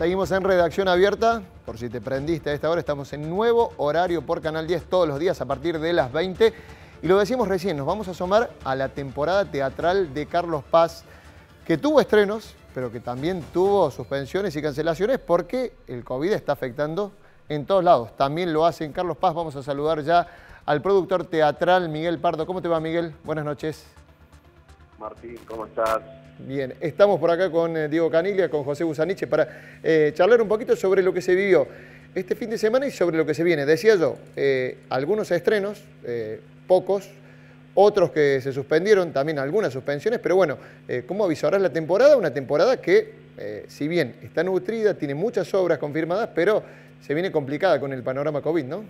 Seguimos en Redacción Abierta, por si te prendiste a esta hora, estamos en nuevo horario por Canal 10 todos los días a partir de las 20. Y lo decíamos recién, nos vamos a asomar a la temporada teatral de Carlos Paz, que tuvo estrenos, pero que también tuvo suspensiones y cancelaciones porque el COVID está afectando en todos lados. También lo hace en Carlos Paz. Vamos a saludar ya al productor teatral Miguel Pardo. ¿Cómo te va, Miguel? Buenas noches. Martín, ¿cómo estás? Bien, estamos por acá con Diego Caniglia, con José Busaniche, para charlar un poquito sobre lo que se vivió este fin de semana y sobre lo que se viene. Decía yo, algunos estrenos, pocos, otros que se suspendieron, también algunas suspensiones, pero bueno, ¿cómo avisorás la temporada? Una temporada que, si bien está nutrida, tiene muchas obras confirmadas, pero se viene complicada con el panorama COVID, ¿no?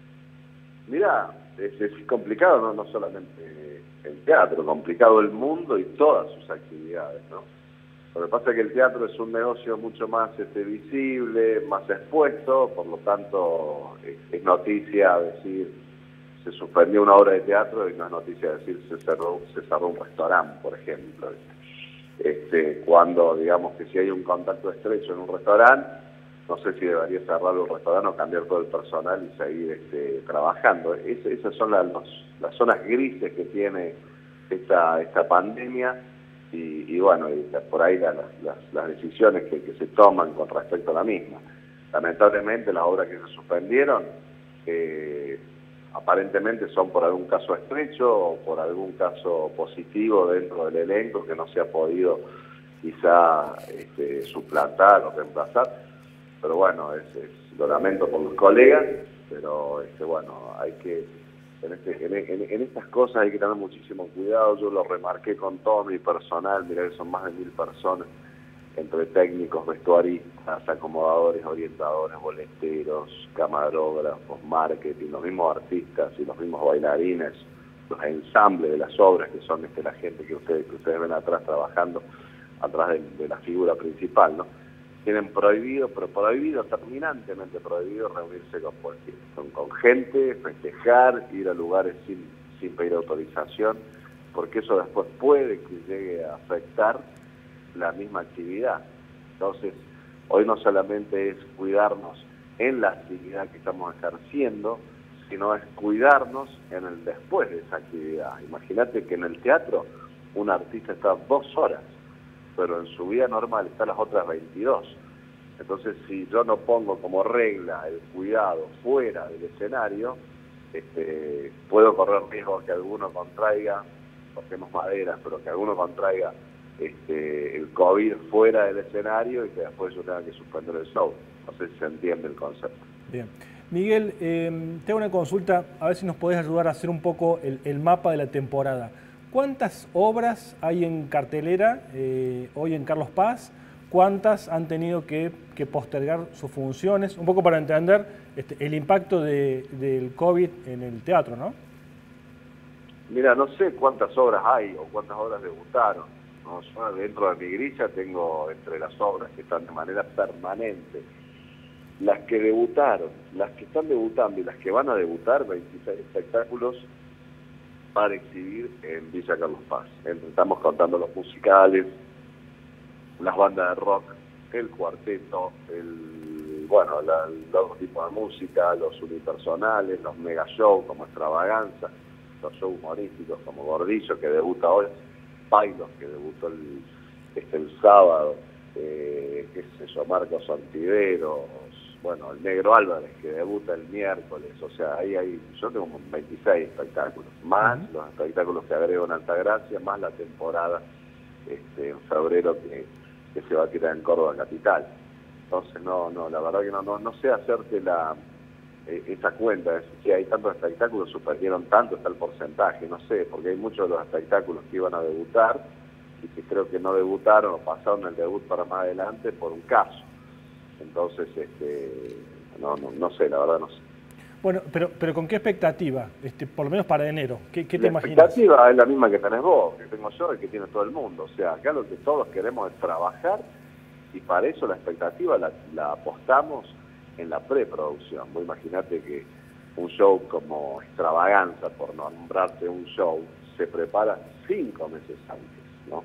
Mirá, es complicado, no solamente el teatro, complicado el mundo y todas sus actividades, ¿no? Lo que pasa es que el teatro es un negocio mucho más visible, más expuesto, por lo tanto es noticia decir se suspendió una obra de teatro y no es noticia decir se cerró un restaurante, por ejemplo. Cuando digamos que si hay un contacto estrecho en un restaurante, no sé si debería cerrar el restaurante o cambiar todo el personal y seguir trabajando. Esas son las zonas grises que tiene esta pandemia y bueno, por ahí las decisiones que se toman con respecto a la misma. Lamentablemente las obras que se suspendieron aparentemente son por algún caso estrecho o por algún caso positivo dentro del elenco que no se ha podido quizá suplantar o reemplazar. Pero bueno, lo lamento por los colegas, pero bueno, hay que, en estas cosas hay que tener muchísimo cuidado. Yo lo remarqué con todo mi personal, mirá que son más de 1000 personas, entre técnicos, vestuaristas, acomodadores, orientadores, boleteros, camarógrafos, marketing, los mismos artistas y los mismos bailarines, los ensambles de las obras, que son la gente que ustedes ven atrás trabajando, atrás de la figura principal, ¿no? Tienen prohibido, pero prohibido, terminantemente prohibido, reunirse con gente, festejar, ir a lugares sin pedir autorización, porque eso después puede que llegue a afectar la misma actividad. Entonces, hoy no solamente es cuidarnos en la actividad que estamos ejerciendo, sino es cuidarnos en el después de esa actividad. Imagínate que en el teatro un artista está 2 horas, pero en su vida normal está las otras 22. Entonces, si yo no pongo como regla el cuidado fuera del escenario, puedo correr riesgo que alguno contraiga, toquemos madera, pero que alguno contraiga el COVID fuera del escenario y que después yo tenga que suspender el show. No sé si se entiende el concepto. Bien. Miguel, tengo una consulta, a ver si nos podés ayudar a hacer un poco el mapa de la temporada. ¿Cuántas obras hay en cartelera hoy en Carlos Paz? ¿Cuántas han tenido que postergar sus funciones? Un poco para entender el impacto del COVID en el teatro, ¿no? Mira, no sé cuántas obras hay o cuántas obras debutaron, ¿no? Yo dentro de mi grilla tengo entre las obras que están de manera permanente, las que debutaron, las que están debutando y las que van a debutar, 26 espectáculos para exhibir en Villa Carlos Paz. Estamos contando los musicales, las bandas de rock, el cuarteto, los tipos de música, los unipersonales, los mega shows como Extravaganza, los shows humorísticos como Gordillo, que debuta hoy, Pailos, que debutó el sábado, Marcos Antiveros, el Negro Álvarez, que debuta el miércoles. O sea, yo tengo 26 espectáculos, más los espectáculos que agrego en Altagracia, más la temporada en febrero que se va a tirar en Córdoba Capital. Entonces, la verdad que no sé hacerte esa cuenta, es si hay tantos espectáculos, suspendieron tanto, está el porcentaje, no sé, porque hay muchos de los espectáculos que iban a debutar y que creo que no debutaron o pasaron el debut para más adelante por un caso. Entonces, no sé, la verdad no sé. Bueno, pero ¿con qué expectativa? Por lo menos para enero, ¿qué te imaginas? La expectativa es la misma que tenés vos, que tengo yo y que tiene todo el mundo. O sea, acá lo que todos queremos es trabajar y para eso la expectativa la apostamos en la preproducción. Vos imaginate que un show como Extravaganza, por nombrarte un show, se prepara 5 meses antes, ¿no?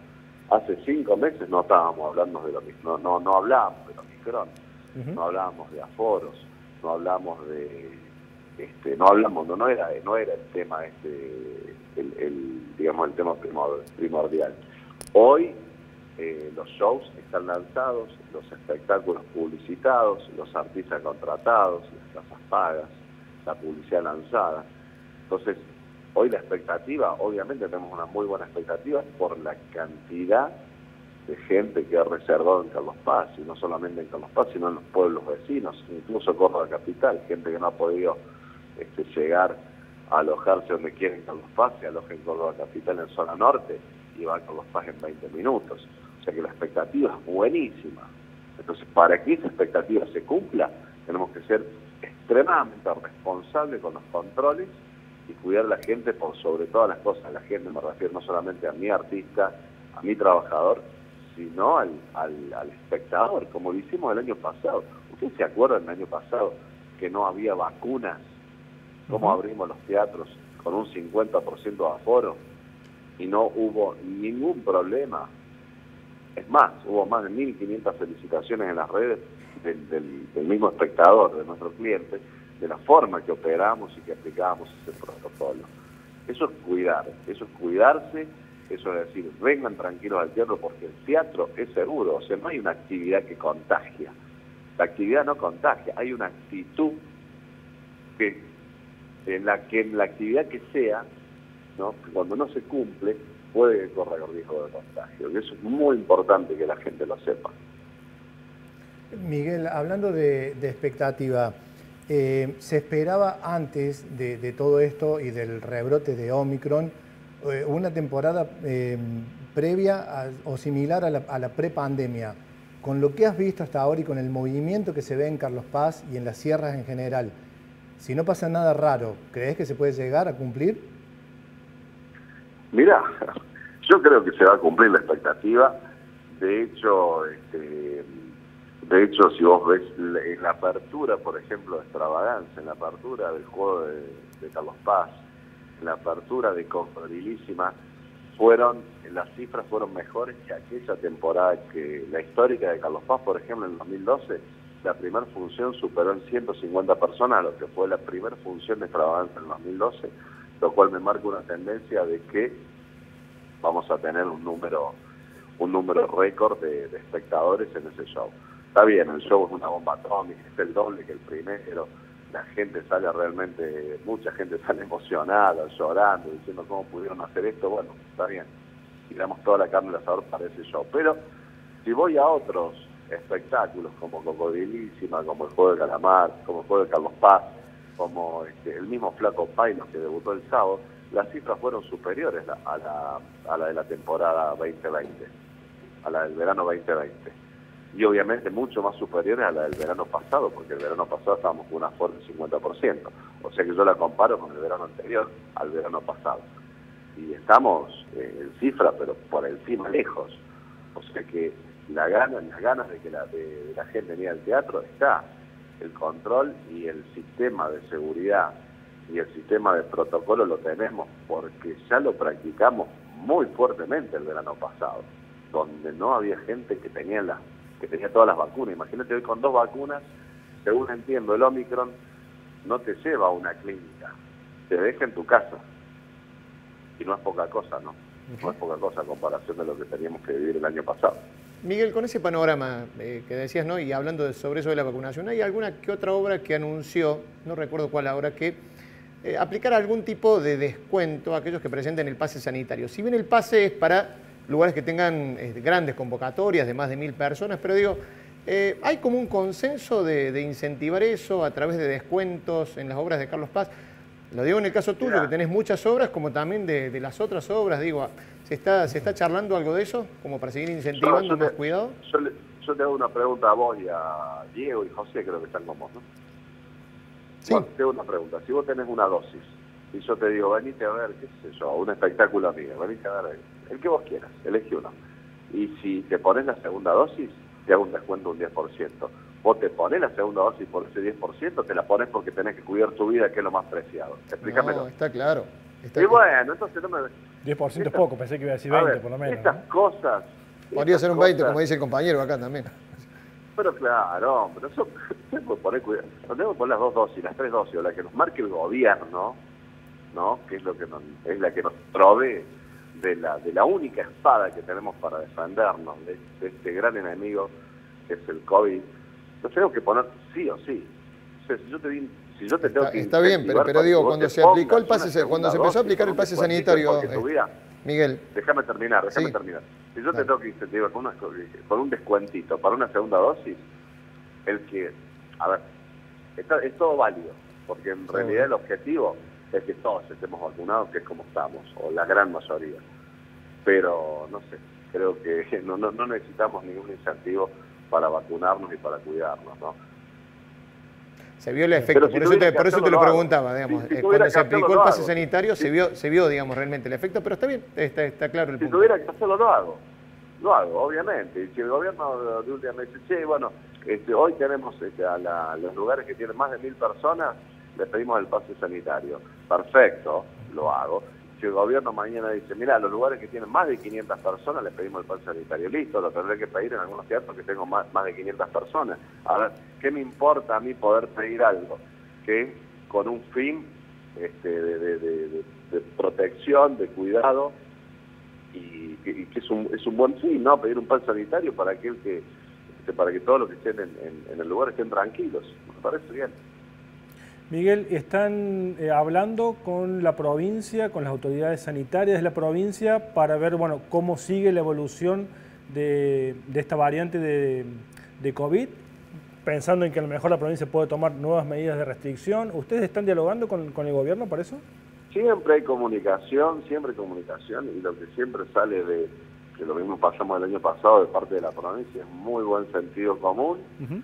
Hace 5 meses no estábamos hablando de lo mismo, no hablábamos de Omicron, no hablábamos de aforos, no hablábamos de, no era el tema digamos el tema primordial. Hoy los shows están lanzados, los espectáculos publicitados, los artistas contratados, las casas pagas, la publicidad lanzada. Entonces, hoy la expectativa, obviamente tenemos una muy buena expectativa por la cantidad de gente que ha reservado en Carlos Paz, y no solamente en Carlos Paz, sino en los pueblos vecinos, incluso Córdoba Capital, gente que no ha podido llegar a alojarse donde quiere en Carlos Paz, se aloja en Córdoba Capital en zona norte y va a Carlos Paz en 20 minutos. O sea que la expectativa es buenísima. Entonces, para que esa expectativa se cumpla, tenemos que ser extremadamente responsables con los controles y cuidar a la gente por sobre todas las cosas. La gente, me refiero no solamente a mi artista, a mi trabajador, sino al espectador, como lo hicimos el año pasado. ¿Ustedes se acuerdan del año pasado que no había vacunas? ¿Cómo abrimos los teatros con un 50% de aforo y no hubo ningún problema? Es más, hubo más de 1.500 felicitaciones en las redes del mismo espectador, de nuestro cliente, de la forma que operamos y que aplicábamos ese protocolo. Eso es cuidar, eso es cuidarse, eso es decir, vengan tranquilos al teatro porque el teatro es seguro, o sea, no hay una actividad que contagia. La actividad no contagia, hay una actitud en la actividad que sea, ¿no? Que cuando no se cumple, puede correr riesgo de contagio. Y eso es muy importante que la gente lo sepa. Miguel, hablando de expectativa, ¿se esperaba antes de todo esto y del rebrote de Omicron una temporada previa o similar a la prepandemia? Con lo que has visto hasta ahora y con el movimiento que se ve en Carlos Paz y en las sierras en general, si no pasa nada raro, ¿crees que se puede llegar a cumplir? Mirá, yo creo que se va a cumplir la expectativa. De hecho, si vos ves en la apertura, por ejemplo, de Extravaganza, en la apertura del juego de Carlos Paz, en la apertura de Cocodrilísima, las cifras fueron mejores que aquella temporada, que la histórica de Carlos Paz, por ejemplo, en 2012, la primera función superó en 150 personas, lo que fue la primera función de Extravaganza en 2012, lo cual me marca una tendencia de que vamos a tener un número récord de espectadores en ese show. Está bien, el show es una bomba atómica, es el doble que el primero, la gente sale realmente, mucha gente sale emocionada, llorando, diciendo cómo pudieron hacer esto. Bueno, está bien, tiramos toda la carne al asador para ese show, pero si voy a otros espectáculos como Cocodrilísima, como el Juego de Calamar, como el Juego de Carlos Paz, como el mismo Flaco Pailo que debutó el sábado, las cifras fueron superiores a la de la temporada 2020, a la del verano 2020. Y obviamente mucho más superiores a la del verano pasado, porque el verano pasado estábamos con una fuerte 50%. O sea que yo la comparo con el verano anterior al verano pasado. Y estamos en cifra, pero por encima lejos. O sea que las ganas de que la gente venga al teatro está. El control y el sistema de seguridad y el sistema de protocolo lo tenemos porque ya lo practicamos muy fuertemente el verano pasado, donde no había gente que tenía todas las vacunas. Imagínate hoy con 2 vacunas, según entiendo, el Omicron no te lleva a una clínica, te deja en tu casa. Y no es poca cosa, ¿no? No es poca cosa a comparación de lo que teníamos que vivir el año pasado. Miguel, con ese panorama que decías, ¿no? Y hablando sobre eso de la vacunación, ¿hay alguna que otra obra que anunció, no recuerdo cuál ahora, que aplicara algún tipo de descuento a aquellos que presenten el pase sanitario? Si bien el pase es para lugares que tengan grandes convocatorias de más de 1000 personas, pero digo, ¿hay como un consenso de incentivar eso a través de descuentos en las obras de Carlos Paz? Lo digo en el caso tuyo, que tenés muchas obras, como también de las otras obras, digo, ¿se está charlando algo de eso, como para seguir incentivando más cuidado? Yo te hago una pregunta a vos y a Diego y José, creo que están con vos, ¿no? Sí. Bueno, te hago una pregunta. Si vos tenés una dosis y yo te digo, venite a ver, qué sé yo, un espectáculo amigo, venite a ver el que vos quieras, elegí uno. Y si te pones la segunda dosis, te hago un descuento de un 10%. Vos te pones la segunda dosis por ese 10%, te la pones porque tenés que cuidar tu vida, que es lo más preciado. Explícamelo. No, está claro. Y bueno, entonces no me... 10% es poco, pensé que iba a decir 20 por lo menos. Estas cosas Podría ser un 20, como dice el compañero acá también. Pero claro, pero eso tenemos que poner cuidado. No tenemos que poner las 2 dosis, las 3 dosis, o la que nos marque el gobierno, ¿no? Que es lo que es la que nos provee de la única espada que tenemos para defendernos de este gran enemigo que es el COVID. Nos tenemos que poner sí o sí. O sea, si yo te tengo que está bien, pero digo, cuando se aplicó el pase, cuando se empezó a aplicar el pase sanitario, Miguel. Déjame terminar. Si yo te tengo que incentivar con un descuentito para una segunda dosis, a ver, es todo válido, porque en realidad el objetivo es que todos estemos vacunados, que es como estamos, o la gran mayoría. Pero, no sé, creo que no necesitamos ningún incentivo para vacunarnos y para cuidarnos, ¿no? Se vio el efecto, por eso te lo preguntaba, digamos. Cuando se aplicó el pase sanitario se vio, digamos, realmente el efecto, pero está bien, está claro el punto. Si tuviera que hacerlo, lo hago, obviamente. Y si el gobierno de un día me dice, che, bueno, hoy tenemos los lugares que tienen más de 1000 personas, le pedimos el pase sanitario. Perfecto, lo hago. Si el gobierno mañana dice, mira, los lugares que tienen más de 500 personas, le pedimos el pase sanitario. Listo, lo tendré que pedir en algunos teatros que tengo más de 500 personas. A ver, ¿qué me importa a mí poder pedir algo que con un fin de protección, de cuidado, y que es un buen fin, ¿no? Pedir un pase sanitario para para que todos los que estén en el lugar estén tranquilos. Me parece bien. Miguel, ¿están hablando con la provincia, con las autoridades sanitarias de la provincia para ver, bueno, cómo sigue la evolución de esta variante de COVID? Pensando en que a lo mejor la provincia puede tomar nuevas medidas de restricción. ¿Ustedes están dialogando con el gobierno para eso? Siempre hay comunicación, y lo que siempre sale que lo mismo pasamos el año pasado de parte de la provincia, es muy buen sentido común,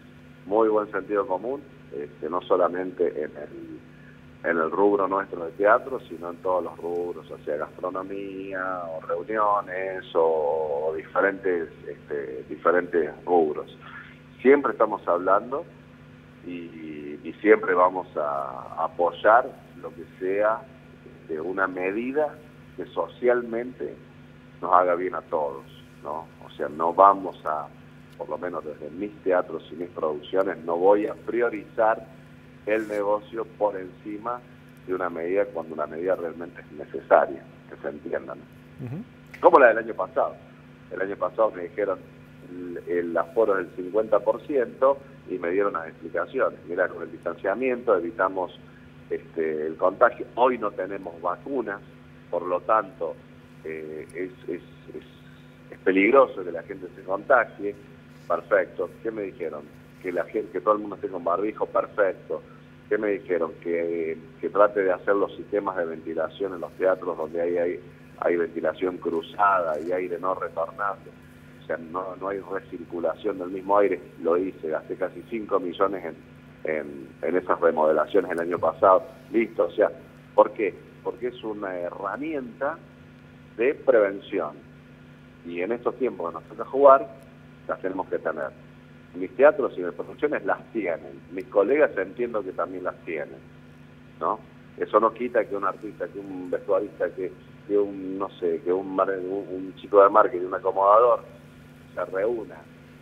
no solamente en el rubro nuestro de teatro, sino en todos los rubros, o sea, gastronomía, o reuniones, o diferentes rubros. Siempre estamos hablando y siempre vamos a apoyar lo que sea una medida que socialmente nos haga bien a todos, ¿no? O sea, no vamos a, por lo menos desde mis teatros y mis producciones, no voy a priorizar el negocio por encima de una medida cuando una medida realmente es necesaria, que se entiendan. Como la del año pasado. El año pasado me dijeron el aforo del 50% y me dieron las explicaciones. Mira, con el distanciamiento evitamos el contagio. Hoy no tenemos vacunas, por lo tanto es peligroso que la gente se contagie. Perfecto. ¿Qué me dijeron? Que todo el mundo esté con barbijo. Perfecto. ¿Qué me dijeron? Que trate de hacer los sistemas de ventilación en los teatros donde hay ventilación cruzada y aire no retornable. O sea, no hay recirculación del mismo aire. Lo hice, gasté casi 5 millones en esas remodelaciones el año pasado. Listo, o sea, ¿por qué? Porque es una herramienta de prevención. Y en estos tiempos que nos toca jugar, las tenemos que tener. Mis teatros y mis producciones las tienen. Mis colegas entiendo que también las tienen, ¿no? Eso no quita que un artista, que un vestuarista, que un chico de marketing, un acomodador, se reúna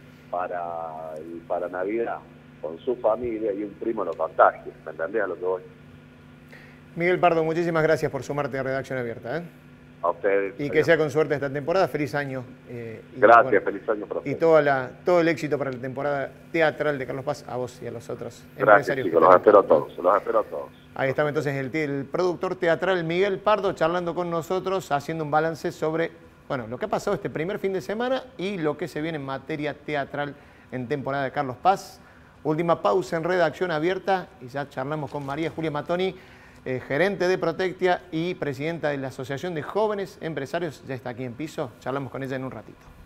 para Navidad con su familia y un primo lo contagie. ¿Me entendés a lo que voy? Miguel Pardo, muchísimas gracias por sumarte a Redacción Abierta. A ustedes. Y que sea con suerte esta temporada. Feliz año. Gracias, feliz año, profe. Y todo el éxito para la temporada teatral de Carlos Paz, a vos y a los otros empresarios. Chicos, los espero a todos. Ahí estaba entonces el productor teatral Miguel Pardo charlando con nosotros, haciendo un balance sobre lo que ha pasado este primer fin de semana y lo que se viene en materia teatral en temporada de Carlos Paz. Última pausa en Redacción Abierta y ya charlamos con María Julia Matoni, gerente de Protectia y presidenta de la Asociación de Jóvenes Empresarios. Ya está aquí en piso, charlamos con ella en un ratito.